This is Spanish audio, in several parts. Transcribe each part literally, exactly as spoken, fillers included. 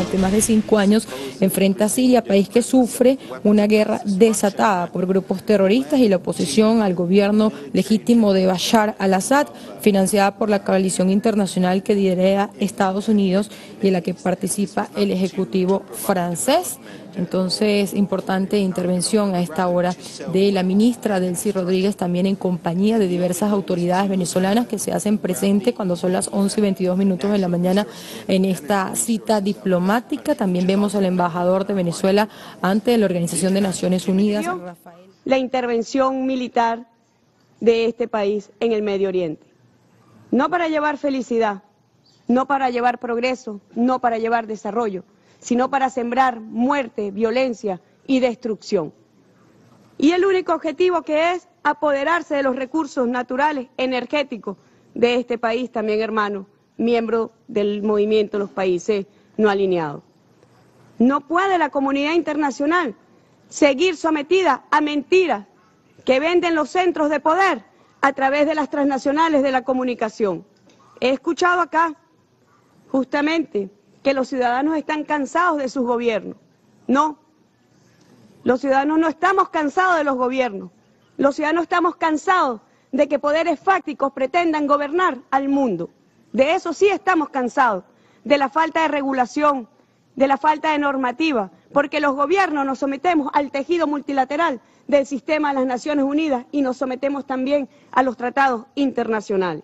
durante más de cinco años enfrenta a Siria, país que sufre una guerra desatada por grupos terroristas y la oposición al gobierno legítimo de Bashar al-Assad, financiada por la coalición internacional que lidera Estados Unidos y en la que participa el Ejecutivo francés. Entonces, importante intervención a esta hora de la ministra Delcy Rodríguez, también en compañía de diversas autoridades venezolanas que se hacen presentes cuando son las once y veintidós minutos de la mañana en esta cita diplomática. También vemos al embajador de Venezuela ante la Organización de Naciones Unidas. La intervención militar de este país en el Medio Oriente. No para llevar felicidad, no para llevar progreso, no para llevar desarrollo, sino para sembrar muerte, violencia y destrucción. Y el único objetivo que es apoderarse de los recursos naturales, energéticos de este país también, hermano, miembro del movimiento de los países no alineados. No puede la comunidad internacional seguir sometida a mentiras que venden los centros de poder a través de las transnacionales de la comunicación. He escuchado acá, justamente, que los ciudadanos están cansados de sus gobiernos. No, los ciudadanos no estamos cansados de los gobiernos. Los ciudadanos estamos cansados de que poderes fácticos pretendan gobernar al mundo. De eso sí estamos cansados, de la falta de regulación, de la falta de normativa, porque los gobiernos nos sometemos al tejido multilateral del sistema de las Naciones Unidas y nos sometemos también a los tratados internacionales.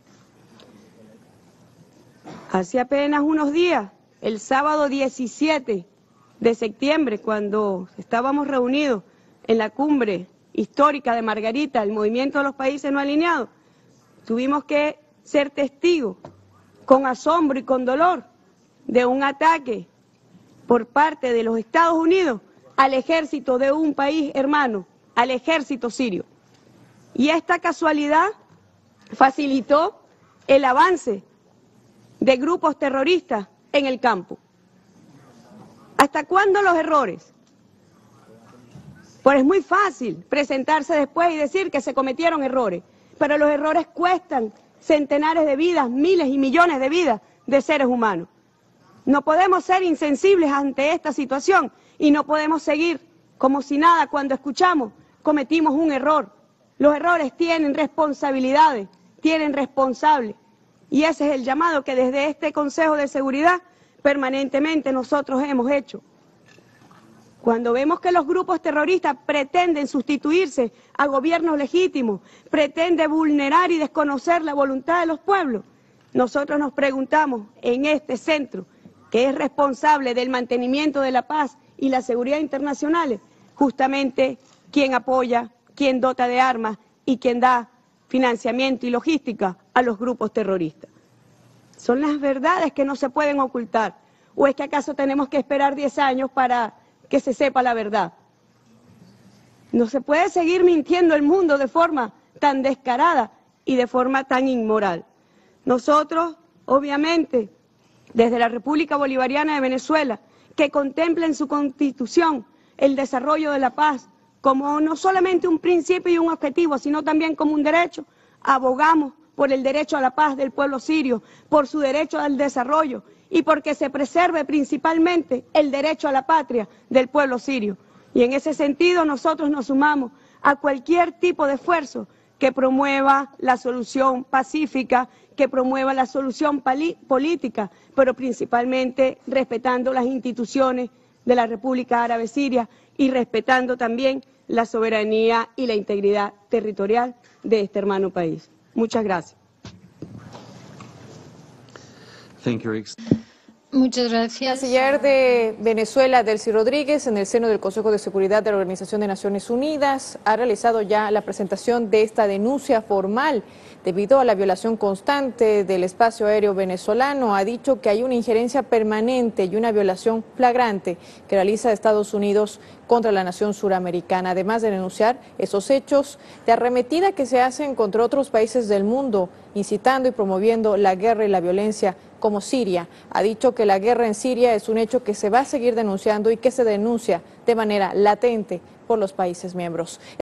Hace apenas unos días, el sábado diecisiete de septiembre, cuando estábamos reunidos en la cumbre histórica de Margarita, el movimiento de los países no alineados, tuvimos que ser testigos con asombro y con dolor de un ataque por parte de los Estados Unidos al ejército de un país hermano, al ejército sirio. Y esta casualidad facilitó el avance de grupos terroristas en el campo. ¿Hasta cuándo los errores? Pues es muy fácil presentarse después y decir que se cometieron errores, pero los errores cuestan centenares de vidas, miles y millones de vidas de seres humanos. No podemos ser insensibles ante esta situación y no podemos seguir como si nada cuando escuchamos cometimos un error. Los errores tienen responsabilidades, tienen responsables. Y ese es el llamado que desde este Consejo de Seguridad permanentemente nosotros hemos hecho. Cuando vemos que los grupos terroristas pretenden sustituirse a gobiernos legítimos, pretenden vulnerar y desconocer la voluntad de los pueblos, nosotros nos preguntamos en este centro, que es responsable del mantenimiento de la paz y la seguridad internacionales, justamente quién apoya, quién dota de armas y quién da financiamiento y logística a los grupos terroristas. Son las verdades que no se pueden ocultar. ¿O es que acaso tenemos que esperar diez años para que se sepa la verdad? No se puede seguir mintiendo el mundo de forma tan descarada y de forma tan inmoral. Nosotros, obviamente, desde la República Bolivariana de Venezuela, que contempla en su Constitución el desarrollo de la paz como no solamente un principio y un objetivo, sino también como un derecho, abogamos por el derecho a la paz del pueblo sirio, por su derecho al desarrollo y porque se preserve principalmente el derecho a la patria del pueblo sirio. Y en ese sentido nosotros nos sumamos a cualquier tipo de esfuerzo que promueva la solución pacífica, que promueva la solución política, pero principalmente respetando las instituciones de la República Árabe Siria y respetando también la soberanía y la integridad territorial de este hermano país. Muchas gracias. Thank you. Muchas gracias. El canciller de Venezuela, Delcy Rodríguez, en el seno del Consejo de Seguridad de la Organización de Naciones Unidas, ha realizado ya la presentación de esta denuncia formal debido a la violación constante del espacio aéreo venezolano. Ha dicho que hay una injerencia permanente y una violación flagrante que realiza Estados Unidos contra la nación suramericana, además de denunciar esos hechos de arremetida que se hacen contra otros países del mundo, incitando y promoviendo la guerra y la violencia como Siria. Ha dicho que la guerra en Siria es un hecho que se va a seguir denunciando y que se denuncia de manera latente por los países miembros.